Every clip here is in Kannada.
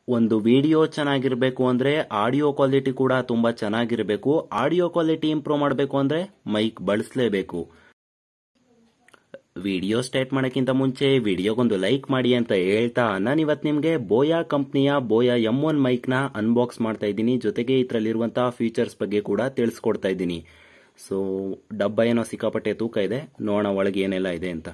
ಒಂದು ವಿಡಿಯೋ ಚೆನ್ನಾಗಿರಬೇಕು ಅಂದ್ರೆ ಆಡಿಯೋ ಕ್ವಾಲಿಟಿ ಕೂಡ ತುಂಬಾ ಚೆನ್ನಾಗಿರಬೇಕು. ಆಡಿಯೋ ಕ್ವಾಲಿಟಿ ಇಂಪ್ರೂವ್ ಮಾಡಬೇಕು ಅಂದ್ರೆ ಮೈಕ್ ಬಳಸಲೇಬೇಕು. ವಿಡಿಯೋ ಸ್ಟಾರ್ಟ್ ಮಾಡೋಕ್ಕಿಂತ ಮುಂಚೆ ವಿಡಿಯೋಗೊಂದು ಲೈಕ್ ಮಾಡಿ ಅಂತ ಹೇಳ್ತಾ ನಾನು ಇವತ್ತು ನಿಮಗೆ ಬೋಯಾ ಕಂಪ್ನಿಯ ಬೋಯಾ M1 ಮೈಕ್ ನ ಅನ್ಬಾಕ್ಸ್ ಮಾಡ್ತಾ ಇದ್ದೀನಿ. ಜೊತೆಗೆ ಇದರಲ್ಲಿರುವಂತಹ ಫೀಚರ್ಸ್ ಬಗ್ಗೆ ಕೂಡ ತಿಳಿಸ್ಕೊಡ್ತಾ ಇದ್ದೀನಿ. ಸೊ ಡಬ್ಬ ಏನೋ ಸಿಕ್ಕಾಪಟ್ಟೆ ತೂಕ ಇದೆ, ನೋಡೋಣ ಒಳಗೆ ಏನೆಲ್ಲ ಇದೆ ಅಂತ.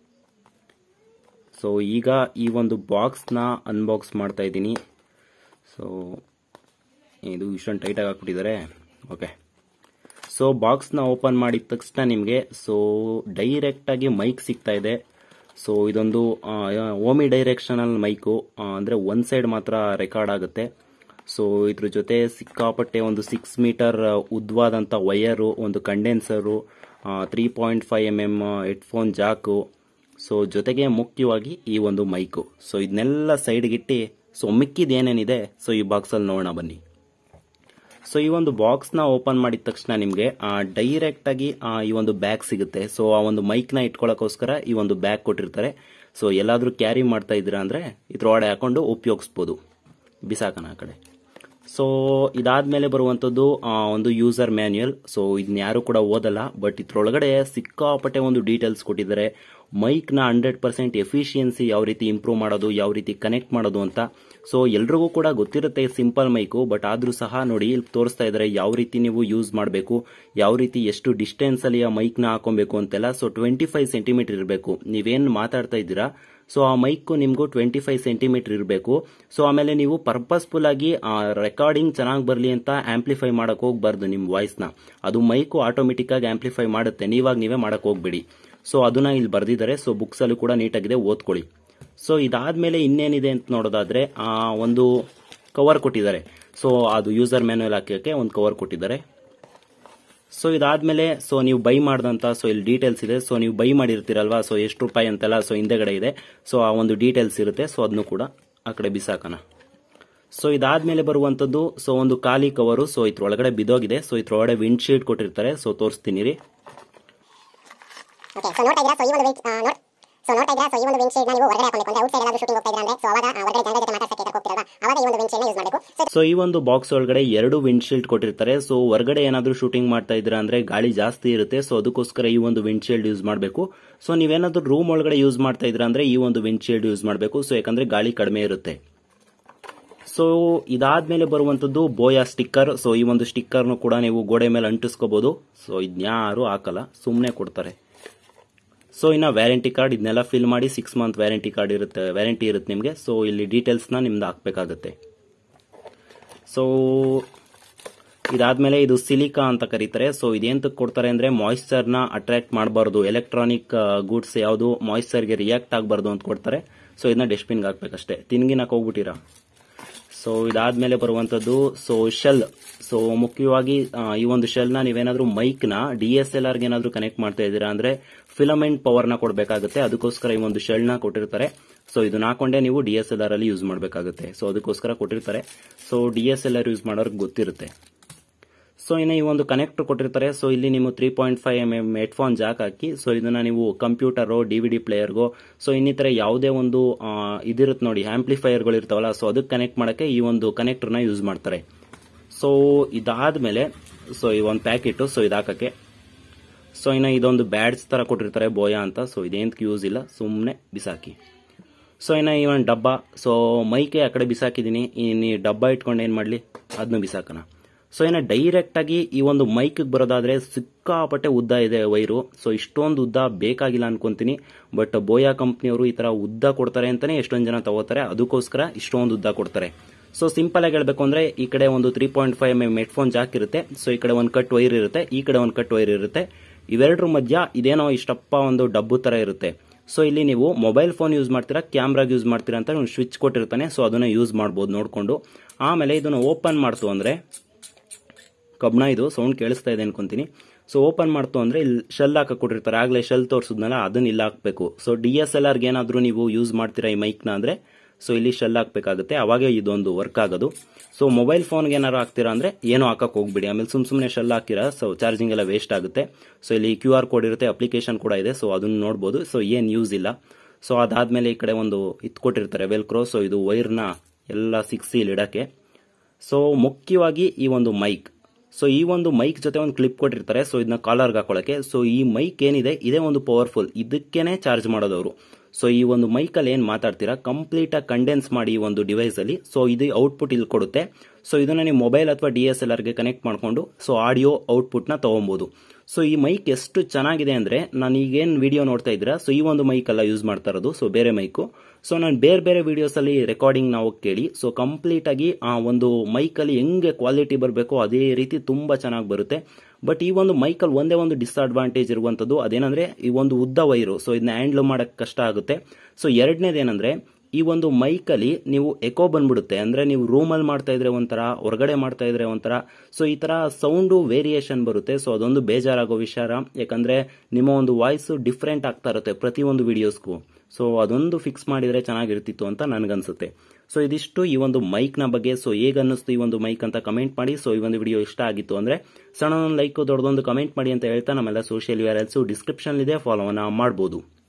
ಸೊ ಈಗ ಈ ಒಂದು ಬಾಕ್ಸ್ನ ಅನ್ಬಾಕ್ಸ್ ಮಾಡ್ತಾ ಇದ್ದೀನಿ. ಸೊ ಇದು ಇಷ್ಟೊಂದು ಟೈಟಾಗಿ ಹಾಕ್ಬಿಟ್ಟಿದ್ದಾರೆ. ಓಕೆ, ಸೊ ಬಾಕ್ಸ್ನ ಓಪನ್ ಮಾಡಿದ ತಕ್ಷಣ ನಿಮಗೆ ಡೈರೆಕ್ಟಾಗಿ ಮೈಕ್ ಸಿಗ್ತಾ ಇದೆ. ಸೊ ಇದೊಂದು ಓಮಿ ಡೈರೆಕ್ಷನಲ್ ಮೈಕು, ಅಂದರೆ ಒಂದು ಸೈಡ್ ಮಾತ್ರ ರೆಕಾರ್ಡ್ ಆಗುತ್ತೆ. ಸೊ ಇದ್ರ ಜೊತೆ ಸಿಕ್ಕಾಪಟ್ಟೆ ಒಂದು 6 ಮೀಟರ್ ಉದ್ದವಾದಂಥ ವಯರು, ಒಂದು condenser, 3.5 mm headphone jack, so ಜೊತೆಗೆ ಮುಖ್ಯವಾಗಿ ಈ ಒಂದು ಮೈಕು. ಸೊ ಇದನ್ನೆಲ್ಲ ಸೈಡ್ಗಿಟ್ಟು ಮಿಕ್ಕಿದ ಏನೇನಿದೆ ಈ ಬಾಕ್ಸಲ್ಲಿ ನೋಡೋಣ ಬನ್ನಿ. ಸೊ ಈ ಒಂದು ಬಾಕ್ಸ್ನ ಓಪನ್ ಮಾಡಿದ ತಕ್ಷಣ ನಿಮಗೆ ಡೈರೆಕ್ಟಾಗಿ ಈ ಒಂದು ಬ್ಯಾಗ್ ಸಿಗುತ್ತೆ. ಸೊ ಆ ಒಂದು ಮೈಕ್ನ ಇಟ್ಕೊಳ್ಳೋಕ್ಕೋಸ್ಕರ ಈ ಒಂದು ಬ್ಯಾಗ್ ಕೊಟ್ಟಿರ್ತಾರೆ. ಸೊ ಎಲ್ಲಾದರೂ ಕ್ಯಾರಿ ಮಾಡ್ತಾ ಇದ್ದೀರಾ ಅಂದರೆ ಇದ್ರೊಳಗಡೆ ಹಾಕೊಂಡು ಉಪಯೋಗಿಸ್ಬೋದು, ಬಿಸಾಕನ ಆ ಕಡೆ. ಸೊ ಇದಾದ್ಮೇಲೆ ಬರುವಂಥದ್ದು ಒಂದು ಯೂಸರ್ ಮ್ಯಾನ್ಯುಯಲ್. ಸೊ ಇದನ್ನ ಯಾರು ಕೂಡ ಓದಲ್ಲ, ಬಟ್ ಇದ್ರೊಳಗಡೆ ಸಿಕ್ಕಾಪಟ್ಟೆ ಒಂದು ಡೀಟೇಲ್ಸ್ ಕೊಟ್ಟಿದ್ದಾರೆ. ಮೈಕ್ನ 100% ಎಫಿಷಿಯನ್ಸಿ ಯಾವ ರೀತಿ ಇಂಪ್ರೂವ್ ಮಾಡೋದು, ಯಾವ ರೀತಿ ಕನೆಕ್ಟ್ ಮಾಡೋದು ಅಂತ. ಸೊ ಎಲ್ರಿಗೂ ಕೂಡ ಗೊತ್ತಿರುತ್ತೆ ಸಿಂಪಲ್ ಮೈಕು, ಬಟ್ ಆದ್ರೂ ಸಹ ನೋಡಿ ಇಲ್ಲಿ ತೋರಿಸ್ತಾ ಇದ್ದಾರೆ ಯಾವ ರೀತಿ ನೀವು ಯೂಸ್ ಮಾಡಬೇಕು, ಯಾವ ರೀತಿ ಎಷ್ಟು ಡಿಸ್ಟೆನ್ಸ್ ಅಲ್ಲಿ ಆ ಮೈಕ್ನ ಹಾಕೊಬೇಕು ಅಂತೆಲ್ಲ. ಸೊ 25 ಸೆಂಟಿಮೀಟರ್ ಇರಬೇಕು ನೀವೇನು ಮಾತಾಡ್ತಾ ಇದ್ದೀರಾ. ಸೊ ಆ ಮೈಕ್ ನಿಮ್ಗೂ 25 ಸೆಂಟಿಮೀಟರ್ ಇರಬೇಕು. ಸೊ ಆಮೇಲೆ ನೀವು ಪರ್ಪಸ್ಫುಲ್ ಆಗಿ ರೆಕಾರ್ಡಿಂಗ್ ಚೆನ್ನಾಗಿ ಬರಲಿ ಅಂತ ಆಂಪ್ಲಿಫೈ ಮಾಡಕ್ ಹೋಗ್ಬಾರ್ದು ನಿಮ್ಮ ವಾಯ್ಸ್ನ. ಅದು ಮೈಕು ಆಟೋಮೆಟಿಕ್ ಆಗಿ ಆಂಪ್ಲಿಫೈ ಮಾಡುತ್ತೆ, ನೀವೇ ಮಾಡಕ್ ಹೋಗ್ಬೇಡಿ. ಸೊ ಅದನ್ನ ಇಲ್ಲಿ ಬರ್ದಿದ್ದಾರೆ. ಸೊ ಬುಕ್ಸ್ ಅಲ್ಲೂ ಕೂಡ ನೀಟಾಗಿದೆ, ಓದ್ಕೊಳ್ಳಿ. ಸೊ ಇದಾದ್ಮೇಲೆ ಇನ್ನೇನಿದೆ ಅಂತ ನೋಡೋದಾದ್ರೆ ಒಂದು ಕವರ್ ಕೊಟ್ಟಿದ್ದಾರೆ. ಸೊ ಅದು ಯೂಸರ್ ಮ್ಯಾನ್ಯುಯಲ್ ಹಾಕೋಕೆ ಒಂದು ಕವರ್ ಕೊಟ್ಟಿದ್ದಾರೆ. ಸೊ ಇದಾದ್ಮೇಲೆ ನೀವು ಬೈ ಮಾಡಿದಂತ ಇಲ್ಲಿ ಡೀಟೇಲ್ಸ್ ಇದೆ. ಸೊ ನೀವು ಬೈ ಮಾಡಿರ್ತೀರಲ್ವಾ, ಸೊ ಎಷ್ಟು ರೂಪಾಯಿ ಅಂತೆಲ್ಲ ಹಿಂದೆಗಡೆ ಇದೆ. ಸೊ ಆ ಒಂದು ಡೀಟೇಲ್ಸ್ ಇರುತ್ತೆ. ಸೊ ಅದನ್ನು ಕೂಡ ಆ ಕಡೆ ಬಿಸಾಕನ. ಸೊ ಇದಾದ್ಮೇಲೆ ಬರುವಂತದ್ದು ಒಂದು ಖಾಲಿ ಕವರು. ಸೊ ಇದ್ರೊಳಗಡೆ ಬಿದೋಗಿದೆ. ಸೊ ಇದ್ರೊಳಗಡೆ ವಿಂಡ್ ಶೀಟ್ ಕೊಟ್ಟಿರ್ತಾರೆ. ಸೊ ತೋರಿಸ್ತೀನಿ ರೀ. ಸೊ ಈ ಒಂದು ಬಾಕ್ಸ್ ಒಳಗಡೆ 2 ವಿಂಡ್ ಶೀಲ್ಡ್ ಕೊಟ್ಟಿರ್ತಾರೆ. ಸೊ ಹೊರಗಡೆ ಏನಾದ್ರೂ ಶೂಟಿಂಗ್ ಮಾಡ್ತಾ ಇದ್ದೀರಾ ಅಂದ್ರೆ ಗಾಳಿ ಜಾಸ್ತಿ ಇರುತ್ತೆ. ಸೊ ಅದಕ್ಕೋಸ್ಕರ ಈ ಒಂದು ವಿಂಡ್ ಶೀಲ್ಡ್ ಯೂಸ್ ಮಾಡಬೇಕು. ಸೊ ನೀವೇನಾದ್ರೂ ರೂಮ್ ಒಳಗಡೆ ಯೂಸ್ ಮಾಡ್ತಾ ಇದ್ದೀರಾ ಅಂದ್ರೆ ಈ ಒಂದು ವಿಂಡ್ ಶೀಲ್ಡ್ ಯೂಸ್ ಮಾಡಬೇಕು. ಸೊ ಯಾಕಂದ್ರೆ ಗಾಳಿ ಕಡಿಮೆ ಇರುತ್ತೆ. ಸೊ ಇದಾದ್ಮೇಲೆ ಬರುವಂತದ್ದು ಬೋಯಾ ಸ್ಟಿಕ್ಕರ್. ಸೊ ಈ ಒಂದು ಸ್ಟಿಕ್ಕರ್ನು ಕೂಡ ನೀವು ಗೋಡೆ ಮೇಲೆ ಅಂಟಿಸ್ಕೋಬಹುದು. ಸೊ ಇದನ್ಯಾರು ಹಾಕಲ್ಲ, ಸುಮ್ಮನೆ ಕೊಡ್ತಾರೆ. ಸೊ ಇನ್ನ ವ್ಯಾರಂಟಿ ಕಾರ್ಡ್ ಇದನ್ನೆಲ್ಲ ಫಿಲ್ ಮಾಡಿ 6 ಮಂತ್ ವ್ಯಾರಂಟಿ ಇರುತ್ತೆ ನಿಮಗೆ. ಸೊ ಇಲ್ಲಿ ಡೀಟೇಲ್ಸ್ ನ ನಿಮ್ದು ಹಾಕ್ಬೇಕಾಗತ್ತೆ. ಸೊ ಇದಾದ್ಮೇಲೆ ಇದು ಸಿಲಿಕಾ ಅಂತ ಕರೀತಾರೆ. ಸೊ ಇದೇಂತಕ್ಕೆ ಕೊಡ್ತಾರೆ ಅಂದ್ರೆ ಮಾಯಿಶ್ಚರ್ ನ ಅಟ್ರಾಕ್ಟ್ ಮಾಡಬಾರ್ದು, ಎಲೆಕ್ಟ್ರಾನಿಕ್ ಗೂಡ್ಸ್ ಯಾವುದು ಮಾಯಿಶ್ಚರ್ ಗೆ ರಿಯಾಕ್ಟ್ ಆಗಬಾರ್ದು ಅಂತ ಕೊಡ್ತಾರೆ. ಸೊ ಇದನ್ನ ಡಸ್ಟ್ಬಿನ್ಗೆ ಹಾಕ್ಬೇಕಷ್ಟೇ, ತಿನ್ಗಿನಕ್ಕೆ ಹೋಗ್ಬಿಟ್ಟಿರಾ. ಸೊ ಇದಾದ್ಮೇಲೆ ಬರುವಂತದ್ದು ಶೆಲ್. ಸೊ ಮುಖ್ಯವಾಗಿ ಈ ಒಂದು ಶೆಲ್ ನ ನೀವೇನಾದ್ರೂ ಮೈಕ್ ನ DSLR ಗೆ ಏನಾದ್ರೂ ಕನೆಕ್ಟ್ ಮಾಡ್ತಾ ಇದ್ದೀರಾ ಅಂದ್ರೆ ಫಿಲಮೆಂಟ್ ಪವರ್ ನ ಕೊಡಬೇಕಾಗುತ್ತೆ. ಅದಕ್ಕೋಸ್ಕರ ಈ ಒಂದು ಶೆಲ್ ನ ಕೊಟ್ಟಿರ್ತಾರೆ. ಸೊ ಇದನ್ನ ಹಾಕೊಂಡೆ ನೀವು DSLR ಅಲ್ಲಿ ಯೂಸ್ ಮಾಡಬೇಕಾಗುತ್ತೆ. ಸೊ ಅದಕ್ಕೋಸ್ಕರ ಕೊಟ್ಟಿರ್ತಾರೆ. ಸೊ DSLR ಯೂಸ್ ಮಾಡೋರ್ಗೆ ಗೊತ್ತಿರುತ್ತೆ. ಸೊ ಇನ್ನು ಈ ಒಂದು ಕನೆಕ್ಟರ್ ಕೊಟ್ಟಿರ್ತಾರೆ. ಸೊ ಇಲ್ಲಿ ನೀವು 3.5 mm ಹೆಡ್ಫೋನ್ ಜಾಕ್ ಹಾಕಿ ಇದನ್ನ ನೀವು ಕಂಪ್ಯೂಟರ್, DVD ಪ್ಲೇಯರ್ಗೋ, ಸೊ ಇನ್ನಿತರ ಯಾವುದೇ ಒಂದು ಇದಿರುತ್ತೆ ನೋಡಿ ಆಂಪ್ಲಿಫೈಯರ್ಗಳು ಇರ್ತಾವಲ್ಲ, ಸೊ ಅದಕ್ಕೆ ಕನೆಕ್ಟ್ ಮಾಡಕ್ಕೆ ಈ ಒಂದು ಕನೆಕ್ಟರ್ನ ಯೂಸ್ ಮಾಡ್ತಾರೆ. ಸೊ ಇದಾದ್ಮೇಲೆ ಈ ಒಂದು ಪ್ಯಾಕೆಟ್ ಇದು ಹಾಕಕ್ಕೆ. ಸೊ ಇನ್ನು ಇದೊಂದು ಬ್ಯಾಡ್ಸ್ ತರ ಕೊಟ್ಟಿರ್ತಾರೆ ಬೋಯಾ ಅಂತ. ಸೊ ಇದೇಂತಕ್ಕೆ ಯೂಸ್ ಇಲ್ಲ, ಸುಮ್ಮನೆ ಬಿಸಾಕಿ. ಸೊ ಇನ್ನು ಈ ಒಂದು ಡಬ್ಬ. ಸೊ ಮೈಕೆ ಆ ಕಡೆ ಬಿಸಾಕಿದೀನಿ. ಇನ್ನು ಡಬ್ಬ ಇಟ್ಕೊಂಡು ಏನ್ ಮಾಡ್ಲಿ, ಅದನ್ನು ಬಿಸಾಕನ. ಸೊ ಇನ್ನು ಡೈರೆಕ್ಟ್ ಆಗಿ ಈ ಒಂದು ಮೈಕ್ ಬರೋದಾದ್ರೆ ಸಿಕ್ಕಾಪಟ್ಟೆ ಉದ್ದ ಇದೆ ವೈರು. ಸೊ ಇಷ್ಟೊಂದು ಉದ್ದ ಬೇಕಾಗಿಲ್ಲ ಅನ್ಕೊಂತೀನಿ, ಬಟ್ ಬೋಯಾ ಕಂಪ್ನಿಯವರು ಈ ತರ ಉದ್ದ ಕೊಡ್ತಾರೆ ಅಂತಾನೆ ಎಷ್ಟೊಂದು ಜನ ತಗೋತಾರೆ. ಅದಕ್ಕೋಸ್ಕರ ಇಷ್ಟೊಂದು ಉದ್ದ ಕೊಡ್ತಾರೆ. ಸೊ ಸಿಂಪಲ್ ಆಗಿ ಹೇಳ್ಬೇಕು ಅಂದ್ರೆ ಈ ಕಡೆ ಒಂದು 3.5 mm ಹೆಡ್ಫೋನ್ ಜಾಕ್ ಇರುತ್ತೆ. ಸೊ ಈ ಕಡೆ ಒಂದು ಕಟ್ ವೈರ್ ಇರುತ್ತೆ, ಈ ಕಡೆ ಒಂದು ಕಟ್ ವೈರ್ ಇರುತ್ತೆ. ಇವೆರಡರ ಮಧ್ಯ ಇದೇನೋ ಇಷ್ಟಪ್ಪ ಒಂದು ಡಬ್ಬು ತರ ಇರುತ್ತೆ. ಸೊ ಇಲ್ಲಿ ನೀವು ಮೊಬೈಲ್ ಫೋನ್ ಯೂಸ್ ಮಾಡ್ತೀರಾ, ಕ್ಯಾಮ್ರಾಗ್ ಯೂಸ್ ಮಾಡ್ತೀರಾ ಅಂತ ಒಂದು ಸ್ವಿಚ್ ಕೊಟ್ಟಿರ್ತಾನೆ. ಸೊ ಅದನ್ನ ಯೂಸ್ ಮಾಡಬಹುದು ನೋಡ್ಕೊಂಡು. ಆಮೇಲೆ ಇದನ್ನ ಓಪನ್ ಮಾಡ್ತು ಅಂದ್ರೆ ಕಬ್ಣ, ಇದು ಸೌಂಡ್ ಕೇಳಿಸ್ತಾ ಇದೆ ಅನ್ಕೊಂತೀನಿ. ಸೊ ಓಪನ್ ಮಾಡ್ತು ಅಂದ್ರೆ ಇಲ್ಲಿ ಶೆಲ್ ಹಾಕಕ್ ಕೊಟ್ಟಿರ್ತಾರೆ. ಆಗ್ಲೇ ಶೆಲ್ ತೋರಿಸಿದ್ನಲ್ಲ, ಅದನ್ನ ಇಲ್ಲಿ ಹಾಕ್ಬೇಕು. ಸೊ DSLR ಗೆ ಏನಾದ್ರೂ ನೀವು ಯೂಸ್ ಮಾಡ್ತೀರಾ ಈ ಮೈಕ್ ನ ಅಂದ್ರೆ ಸೊ ಇಲ್ಲಿ ಶೆಲ್ ಹಾಕ್ಬೇಕಾಗುತ್ತೆ, ಅವಾಗೆ ಇದೊಂದು ವರ್ಕ್ ಆಗೋದು. ಸೊ ಮೊಬೈಲ್ ಫೋನ್ಗೆ ಏನಾರು ಹಾಕ್ತೀರಾ ಅಂದ್ರೆ ಏನೋ ಹಾಕಕ್ ಹೋಗ್ಬಿಡಿ. ಆಮೇಲೆ ಸುಮ್ಮನೆ ಶೆಲ್ ಹಾಕಿರಾ ಸೊ ಚಾರ್ಜಿಂಗ್ ಎಲ್ಲ ವೇಸ್ಟ್ ಆಗುತ್ತೆ. ಸೊ ಇಲ್ಲಿ QR ಕೋಡ್ ಇರುತ್ತೆ, ಅಪ್ಲಿಕೇಶನ್ ಕೂಡ ಇದೆ. ಸೊ ಅದನ್ನ ನೋಡಬಹುದು. ಸೊ ಏನ್ ಯೂಸ್ ಇಲ್ಲ. ಸೊ ಅದಾದ್ಮೇಲೆ ಈ ಕಡೆ ಒಂದು ಕೊಟ್ಟಿರ್ತಾರೆ ವೆಲ್ಕ್ರೋ. ಸೊ ಇದು ವೈರ್ನ ಎಲ್ಲ 6 ಇಲ್ಲಿ ಇಡಕ್ಕೆ. ಸೊ ಮುಖ್ಯವಾಗಿ ಈ ಒಂದು ಮೈಕ್, ಸೊ ಈ ಒಂದು ಮೈಕ್ ಜೊತೆ ಒಂದು ಕ್ಲಿಪ್ ಕೊಟ್ಟಿರ್ತಾರೆ, ಸೊ ಇದನ್ನ ಕಾಲರ್ಗೆ ಹಾಕೊಳ್ಳಕ್ಕೆ. ಸೊ ಈ ಮೈಕ್ ಏನಿದೆ ಇದೇ ಒಂದು ಪವರ್ಫುಲ್, ಇದಕ್ಕೇನೆ ಚಾರ್ಜ್ ಮಾಡೋದವರು. ಸೊ ಈ ಒಂದು ಮೈಕಲ್ಲಿ ಏನು ಮಾತಾಡ್ತೀರಾ ಕಂಪ್ಲೀಟ್ ಆಗಿ ಕಂಡೆನ್ಸ್ ಮಾಡಿ ಈ ಒಂದು ಡಿವೈಸ್ ಅಲ್ಲಿ, ಸೊ ಇದು ಔಟ್ಪುಟ್ ಇಲ್ಲಿ ಕೊಡುತ್ತೆ. ಸೊ ಇದನ್ನ ನೀವು ಮೊಬೈಲ್ ಅಥವಾ DSLR ಗೆ ಕನೆಕ್ಟ್ ಮಾಡ್ಕೊಂಡು ಸೊ ಆಡಿಯೋ ಔಟ್ಪುಟ್ ನ ತಗೊಬಹುದು. ಸೊ ಈ ಮೈಕ್ ಎಷ್ಟು ಚೆನ್ನಾಗಿದೆ ಅಂದ್ರೆ, ನಾನು ಈಗೇನು ವಿಡಿಯೋ ನೋಡ್ತಾ ಇದ್ದೀರಾ, ಸೊ ಈ ಒಂದು ಮೈಕ್ ಎಲ್ಲ ಯೂಸ್ ಮಾಡ್ತಾ ಇರೋದು, ಸೊ ಬೇರೆ ಮೈಕು. ಸೊ ನಾನು ಬೇರೆ ಬೇರೆ ವಿಡಿಯೋಸ್ ಅಲ್ಲಿ ರೆಕಾರ್ಡಿಂಗ್ ನಾವು ಕೇಳಿ, ಸೊ ಕಂಪ್ಲೀಟ್ ಆಗಿ ಆ ಒಂದು ಮೈಕ್ ಅಲ್ಲಿ ಹೆಂಗೆ ಕ್ವಾಲಿಟಿ ಬರಬೇಕು ಅದೇ ರೀತಿ ತುಂಬಾ ಚೆನ್ನಾಗಿ ಬರುತ್ತೆ. ಬಟ್ ಈ ಒಂದು ಮೈಕಲ್ಲಿ ಒಂದೇ ಒಂದು ಡಿಸ್ಅಡ್ವಾಂಟೇಜ್ ಇರುವಂತದ್ದು, ಅದೇನಂದ್ರೆ ಈ ಒಂದು ಉದ್ದ ವೈರು, ಸೊ ಇದನ್ನ ಹ್ಯಾಂಡ್ಲ್ ಮಾಡಕ್ ಕಷ್ಟ ಆಗುತ್ತೆ. ಸೊ ಎರಡನೇದೇನಂದ್ರೆ ಈ ಒಂದು ಮೈಕಲ್ಲಿ ನೀವು ಎಕೋ ಬಂದ್ಬಿಡುತ್ತೆ, ಅಂದ್ರೆ ನೀವು ರೂಮಲ್ಲಿ ಮಾಡ್ತಾ ಇದ್ರೆ ಒಂಥರ, ಹೊರಗಡೆ ಮಾಡ್ತಾ ಇದ್ರೆ ಒಂಥರ, ಸೊ ಈ ತರ ಸೌಂಡು ವೇರಿಯೇಷನ್ ಬರುತ್ತೆ. ಸೊ ಅದೊಂದು ಬೇಜಾರಾಗೋ ವಿಚಾರ, ಯಾಕಂದ್ರೆ ನಿಮ್ಮ ಒಂದು ವಾಯ್ಸ್ ಡಿಫ್ರೆಂಟ್ ಆಗ್ತಾ ಇರುತ್ತೆ ಪ್ರತಿಯೊಂದು ವಿಡಿಯೋಸ್ಗೂ. ಸೊ ಅದೊಂದು ಫಿಕ್ಸ್ ಮಾಡಿದ್ರೆ ಚೆನ್ನಾಗಿರ್ತಿತ್ತು ಅಂತ ನನ್ಗನ್ಸುತ್ತೆ. ಸೊ ಇದಿಷ್ಟು ಈ ಒಂದು ಮೈಕ್ ನ ಬಗ್ಗೆ. ಸೊ ಹೇಗೆ ಅನ್ನಿಸ್ತು ಈ ಒಂದು ಮೈಕ್ ಅಂತ ಕಮೆಂಟ್ ಮಾಡಿ. ಸೊ ಈ ಒಂದು ವಿಡಿಯೋ ಇಷ್ಟ ಆಗಿತ್ತು ಅಂದ್ರೆ ಸಣ್ಣ ಒಂದು ಲೈಕ್, ದೊಡ್ಡದೊಂದು ಕಮೆಂಟ್ ಮಾಡಿ ಅಂತ ಹೇಳ್ತಾ, ನಮ್ಮೆಲ್ಲ ಸೋಷಿಯಲ್ URLs ಡಿಸ್ಕ್ರಿಪ್ಷನ್ ಇದೆ, ಫಾಲೋವನ್ನ ಮಾಡಬಹುದು.